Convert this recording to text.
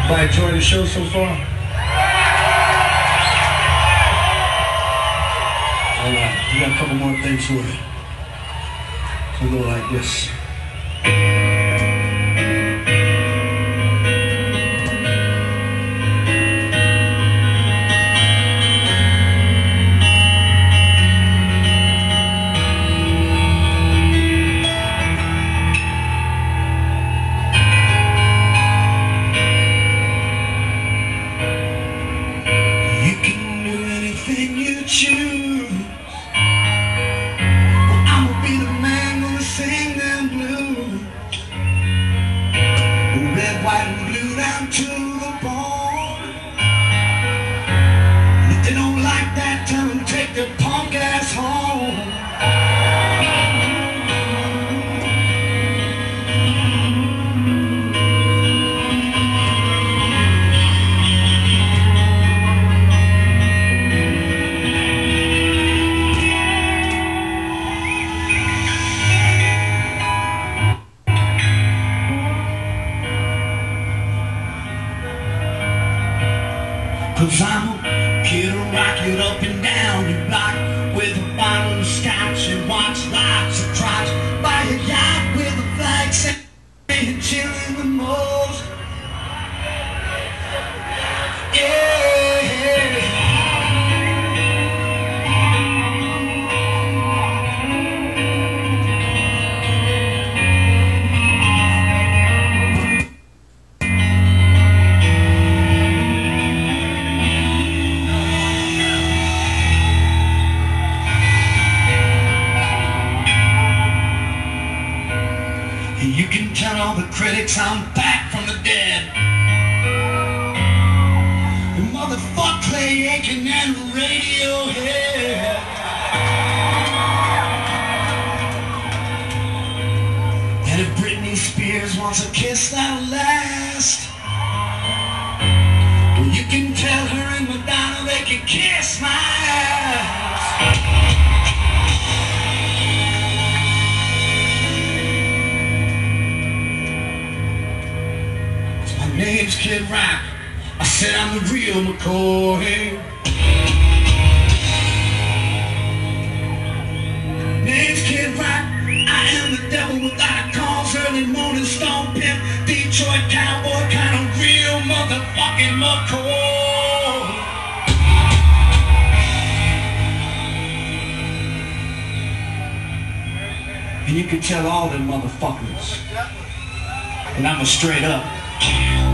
Everybody enjoy the show so far? Alright, we got a couple more things for you. So go like this. Choose. Well, I'ma be the man gonna sing them blues. Red, white, and blue down to the bone. And if they don't like that, tell them take their punk ass home. Cause I'm a kid who rock it up and down your block with a bottle of scotch and watch lots of trots. Buy a yacht with a flag saying chillin' the most. Yeah. You can tell all the critics I'm back from the dead. The motherfucker Clay Aiken and Radiohead. And if Britney Spears wants a kiss that'll last, well, you can tell her and Madonna they can kiss my ass. Name's Kid Rock. I said I'm the real McCoy. Name's Kid Rock. I am the devil without a cause. Early morning stone pimp, Detroit cowboy, kind of real motherfucking McCoy. And you can tell all them motherfuckers that I'm a straight up